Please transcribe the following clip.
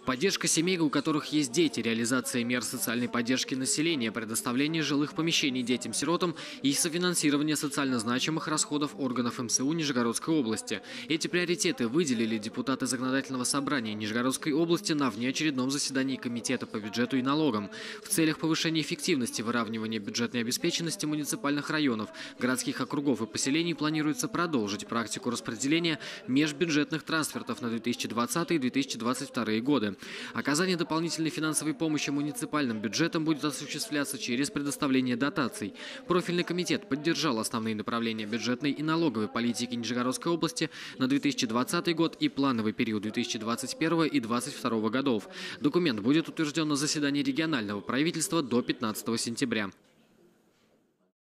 Поддержка семей, у которых есть дети, реализация мер социальной поддержки населения, предоставление жилых помещений детям-сиротам и софинансирование социально значимых расходов органов МСУ Нижегородской области. Эти приоритеты выделили депутаты Законодательного собрания Нижегородской области на внеочередном заседании Комитета по бюджету и налогам. В целях повышения эффективности выравнивания бюджетной обеспеченности муниципальных районов, городских округов и поселений планируется продолжить практику распределения межбюджетных трансфертов на 2020 и 2022 годы. Оказание дополнительной финансовой помощи муниципальным бюджетам будет осуществляться через предоставление дотаций. Профильный комитет поддержал основные направления бюджетной и налоговой политики Нижегородской области на 2020 год и плановый период 2021 и 2022 годов. Документ будет утвержден на заседании регионального правительства до 15 сентября.